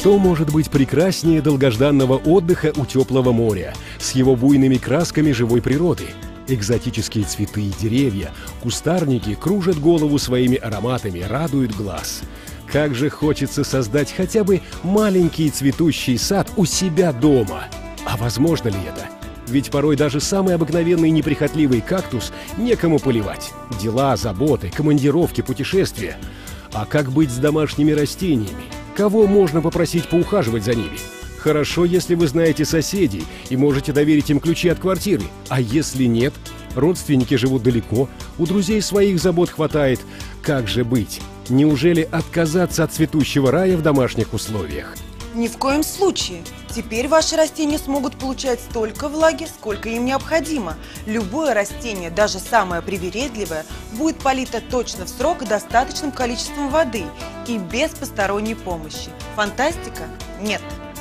Что может быть прекраснее долгожданного отдыха у теплого моря с его буйными красками живой природы? Экзотические цветы и деревья, кустарники кружат голову своими ароматами, радуют глаз. Как же хочется создать хотя бы маленький цветущий сад у себя дома. А возможно ли это? Ведь порой даже самый обыкновенный неприхотливый кактус некому поливать. Дела, заботы, командировки, путешествия. А как быть с домашними растениями? Кого можно попросить поухаживать за ними? Хорошо, если вы знаете соседей и можете доверить им ключи от квартиры. А если нет? Родственники живут далеко, у друзей своих забот хватает. Как же быть? Неужели отказаться от цветущего рая в домашних условиях? Ни в коем случае. Теперь ваши растения смогут получать столько влаги, сколько им необходимо. Любое растение, даже самое привередливое, будет полито точно в срок и достаточным количеством воды и без посторонней помощи. Фантастика? Нет.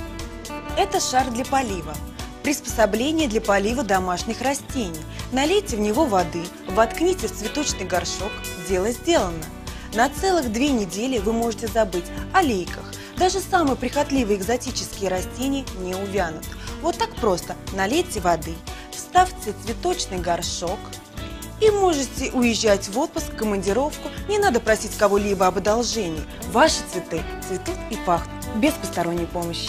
Это шар для полива. Приспособление для полива домашних растений. Налейте в него воды, воткните в цветочный горшок. Дело сделано. На целых 2 недели вы можете забыть о лейках. Даже самые прихотливые экзотические растения не увянут. Вот так просто налейте воды, вставьте цветочный горшок и можете уезжать в отпуск, в командировку. Не надо просить кого-либо об одолжении. Ваши цветы цветут и пахнут без посторонней помощи.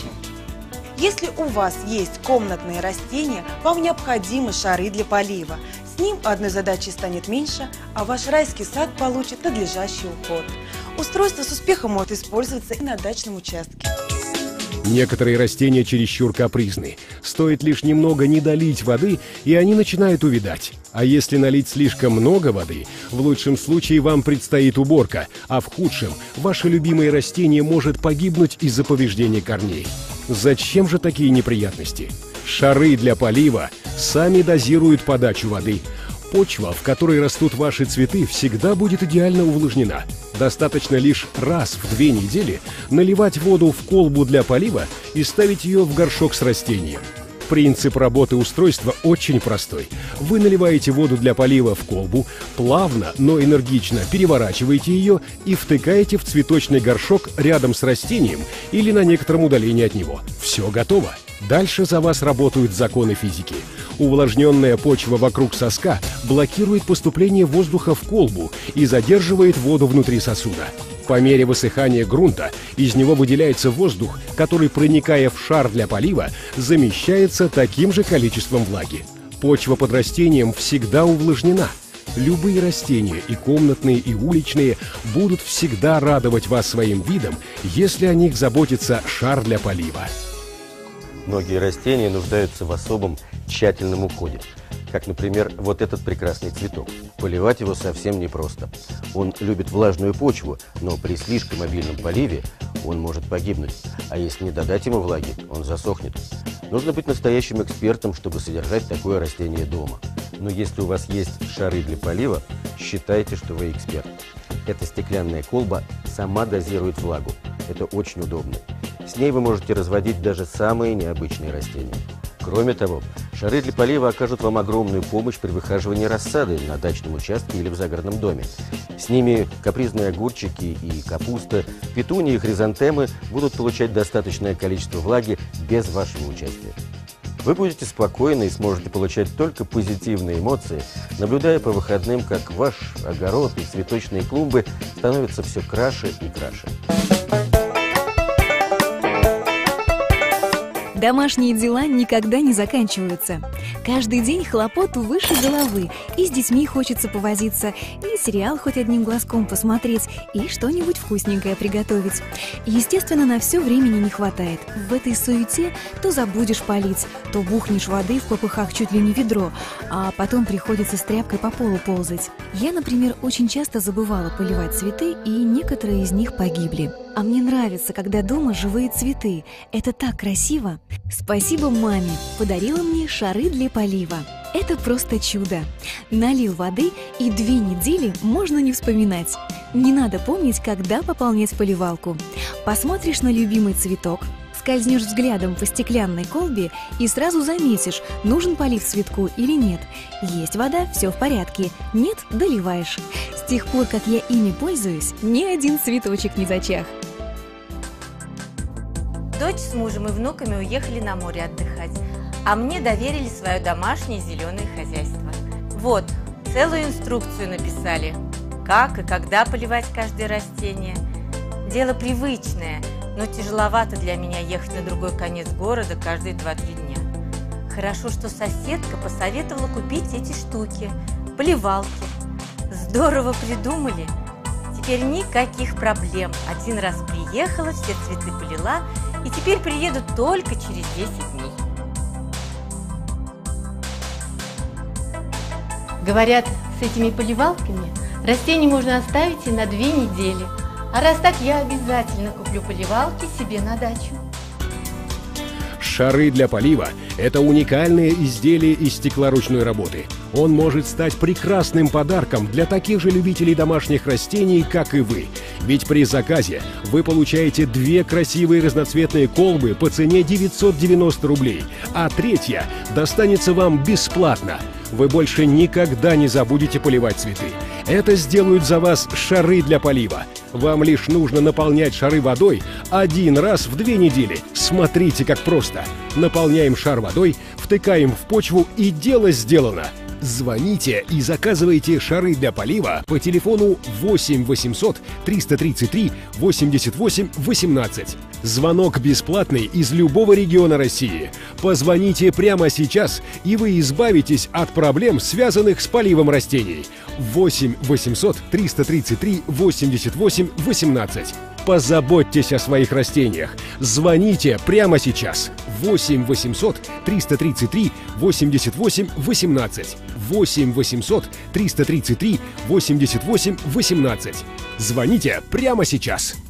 Если у вас есть комнатные растения, вам необходимы шары для полива. С ним одной задачи станет меньше, а ваш райский сад получит надлежащий уход. Устройство с успехом может использоваться и на дачном участке. Некоторые растения чересчур капризны. Стоит лишь немного не долить воды, и они начинают увядать. А если налить слишком много воды, в лучшем случае вам предстоит уборка, а в худшем ваше любимое растение может погибнуть из-за повреждения корней. Зачем же такие неприятности? Шары для полива сами дозируют подачу воды. Почва, в которой растут ваши цветы, всегда будет идеально увлажнена. Достаточно лишь раз в 2 недели наливать воду в колбу для полива и ставить ее в горшок с растением. Принцип работы устройства очень простой. Вы наливаете воду для полива в колбу, плавно, но энергично переворачиваете ее и втыкаете в цветочный горшок рядом с растением или на некотором удалении от него. Все готово. Дальше за вас работают законы физики. Увлажненная почва вокруг соска блокирует поступление воздуха в колбу и задерживает воду внутри сосуда. По мере высыхания грунта из него выделяется воздух, который, проникая в шар для полива, замещается таким же количеством влаги. Почва под растением всегда увлажнена. Любые растения, и комнатные, и уличные, будут всегда радовать вас своим видом, если о них заботится шар для полива. Многие растения нуждаются в особом тщательном уходе. Как, например, вот этот прекрасный цветок. Поливать его совсем непросто. Он любит влажную почву, но при слишком обильном поливе он может погибнуть. А если не додать ему влаги, он засохнет. Нужно быть настоящим экспертом, чтобы содержать такое растение дома. Но если у вас есть шары для полива, считайте, что вы эксперт. Эта стеклянная колба сама дозирует влагу. Это очень удобно. С ней вы можете разводить даже самые необычные растения. Кроме того, шары для полива окажут вам огромную помощь при выхаживании рассады на дачном участке или в загородном доме. С ними капризные огурчики и капуста, петунии и хризантемы будут получать достаточное количество влаги без вашего участия. Вы будете спокойны и сможете получать только позитивные эмоции, наблюдая по выходным, как ваш огород и цветочные клумбы становятся все краше и краше. Домашние дела никогда не заканчиваются. Каждый день хлопот выше головы, и с детьми хочется повозиться, и сериал хоть одним глазком посмотреть, и что-нибудь вкусненькое приготовить. Естественно, на все времени не хватает. В этой суете то забудешь полить, то бухнешь воды в попыхах чуть ли не ведро, а потом приходится с тряпкой по полу ползать. Я, например, очень часто забывала поливать цветы, и некоторые из них погибли. А мне нравится, когда дома живые цветы. Это так красиво. Спасибо маме, подарила мне шары для полива. Это просто чудо. Налил воды, и 2 недели можно не вспоминать. Не надо помнить, когда пополнять поливалку. Посмотришь на любимый цветок, скользнешь взглядом по стеклянной колбе и сразу заметишь, нужен полив цветку или нет. Есть вода, все в порядке. Нет, доливаешь. С тех пор, как я ими пользуюсь, ни один цветочек не зачах. Дочь с мужем и внуками уехали на море отдыхать, а мне доверили свое домашнее зеленое хозяйство. Вот, целую инструкцию написали, как и когда поливать каждое растение. Дело привычное, но тяжеловато для меня ехать на другой конец города каждые 2-3 дня. Хорошо, что соседка посоветовала купить эти штуки, поливалки. Здорово придумали. Теперь никаких проблем. Один раз приехала, все цветы полила, и теперь приеду только через 10 дней. Говорят, с этими поливалками растения можно оставить и на 2 недели. А раз так, я обязательно куплю поливалки себе на дачу. Шары для полива – это уникальное изделие из стекла ручной работы. Он может стать прекрасным подарком для таких же любителей домашних растений, как и вы. Ведь при заказе вы получаете 2 красивые разноцветные колбы по цене 990 рублей, а 3-я достанется вам бесплатно. Вы больше никогда не забудете поливать цветы. Это сделают за вас шары для полива. Вам лишь нужно наполнять шары водой 1 раз в 2 недели. Смотрите, как просто. Наполняем шар водой, втыкаем в почву, и дело сделано. Звоните и заказывайте шары для полива по телефону 8 800 333 88 18. Звонок бесплатный из любого региона России. Позвоните прямо сейчас, и вы избавитесь от проблем, связанных с поливом растений. 8 800 333 88 18. Позаботьтесь о своих растениях. Звоните прямо сейчас. 8 800 333 88 18. 8 800 333 88 18. Звоните прямо сейчас.